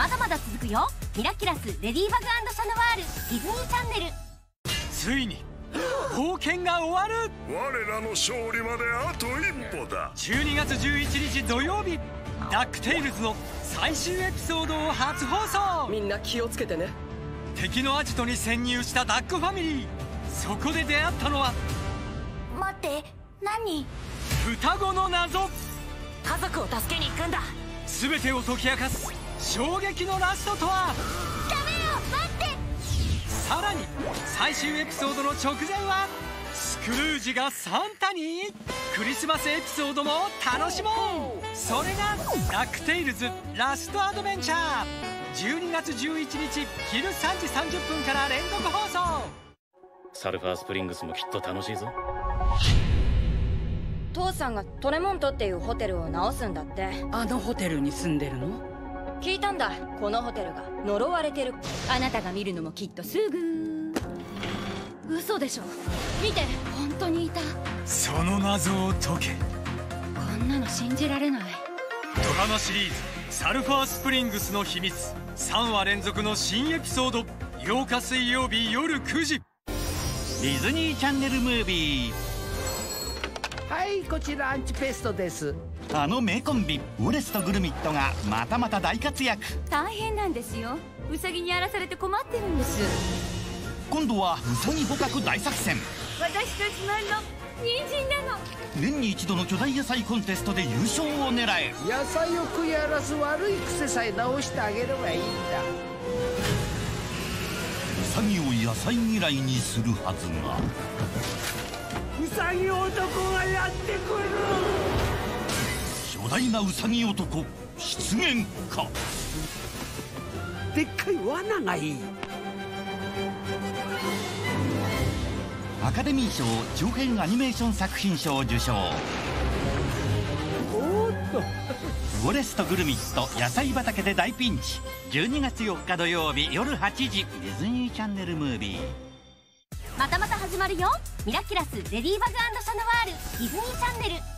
まだまだ続くよ。ミラキュラスレディーバグ&シャノワールディズニーチャンネル。 ついに冒険が終わる。 我らの勝利まであと一歩だ。 12月11日土曜日、ダックテイルズの最終エピソードを初放送。 みんな気をつけてね。 敵のアジトに潜入したダックファミリー。そこで出会ったのは、 待って、何？ 双子の謎。 家族を助けに行くんだ。 全てを解き明かす衝撃のラストとは。 ダメよ、待って。 さらに最終エピソードの直前はスクルージがサンタに。クリスマスエピソードも楽しもう。それがダックテイルズラストアドベンチャー。12月11日昼3時30分から連続放送。 サルファースプリングスもきっと楽しいぞ。 父さんがトレモントっていうホテルを直すんだって。 あのホテルに住んでるの？ 聞いたんだ。このホテルが呪われてる。 あなたが見るのもきっとすぐ。嘘でしょ。見て、本当にいた。 その謎を解け。 こんなの信じられない。 ドラマシリーズサルファースプリングスの秘密3話連続の新エピソード。8日水曜日夜9時。 ディズニーチャンネルムービー。 はい、こちらアンチペストです。 あの名コンビウォレスとグルミットがまたまた大活躍。 大変なんですよ。ウサギにやらされて困ってるんです。 今度はウサギ捕獲大作戦。 私たちの人参なの。 年に一度の巨大野菜コンテストで優勝を狙え。 野菜を食い荒らす悪い癖さえ直してあげればいいんだ。 ウサギを野菜嫌いにするはずが、 ウサギ男がやってくる。 巨大なウサギ男出現か。 でっかい罠がいい。 アカデミー賞長編アニメーション作品賞受賞。 おっとウォレスとグルミット野菜畑で大ピンチ。12月4日土曜日夜8時。ディズニーチャンネルムービー。 またまた始まるよ。ミラキュラスレディーバグ&シャノワールディズニーチャンネル。